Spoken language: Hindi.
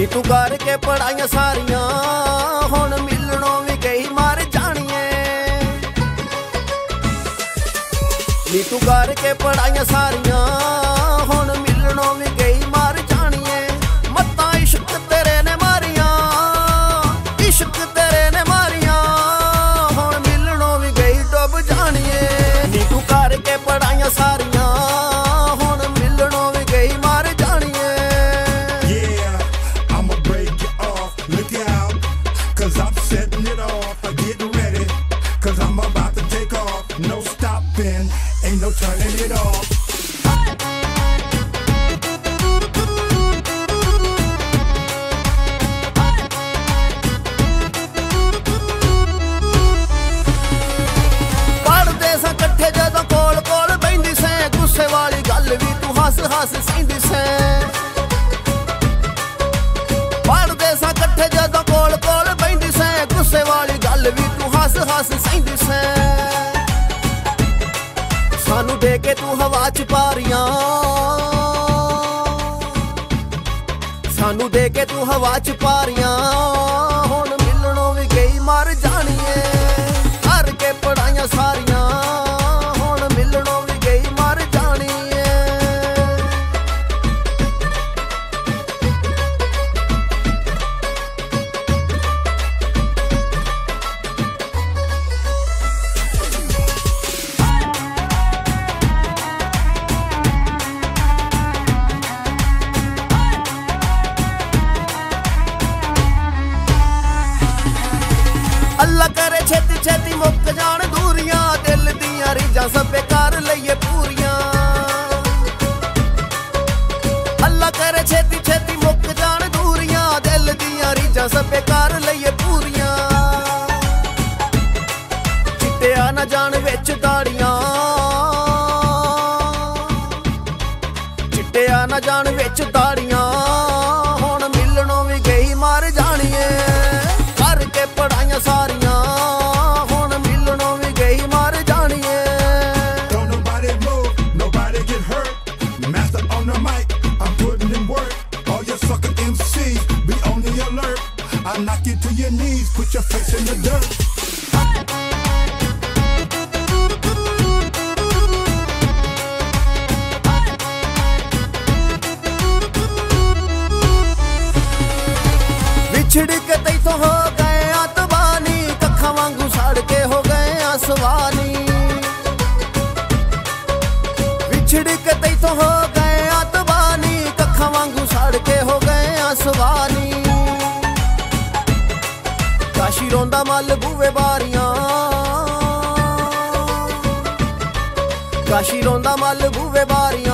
नी तू करके पढ़ाइयां सारियां हुण मिलणों भी गई मर जाणिए। नी तू करके पढ़ाइयां सारियां हुण मिलणों भी गई मर जाणिए। मत्तां इश्क तेरे ने मारियां, इश्क तेरे ने मारियां, हुण मिलणों भी गई डुब जाणिए। नी तू करके पढ़ाइयां सारियां हुण मिलणों भी गई मर जाणिए। Yeah, I'ma break you off, look out, cause I'm setting it off. Get ready, cause I'm about to take off. No stopping, ain't no turning it off. हस हस सहिंदी सैं पढ़दे सां कट्ठे जदों कोल कोल बहिंदी सैं। गुस्से वाली गल भी तू हस हस सहिंदी सैं। सानू दे के तू हवा च पारियां, सानू दे के तू हवा च पारियां, हुण मिलणों भी गई मर जाणिए। करके पढ़ाइयां सारियां हुण मिलणों भी गई मर जाणिए। अल्लाह करे छेती छेती मुक जान दूरियां, दिल दियां रीझां सब कर लईए पूरियां। अल्लाह करे छेती छेती मुक जान दूरियां, दिल दियां रीझां सब कर लईए पूरियां। चिट्टिया ना जान विच दाड़ियां, चिट्टिया ना जान विच दाड़ियां, हुण मिलणों भी गई मर जाणिए। करके पढ़ाइयां सारियां हुण मिलणों भी गई मर जाणिए। Don't nobody move, nobody get hurt. Master on the mic, I'm putting in work. All your sucker MCs, be on the alert. I knock you to your knees, put your face in the dirt. बिछड़ के तैथों हो गए आतवानी, कक्खां वांगू सड़ के हो गए आसवानी। बिछड़ के तैथों हो गए आतवानी, कक्खां वांगू सड़ के हो गए आसवानी। काशी रोंदा मल बूवे बारियां, काशी रोंदा मल बूवे बारियां,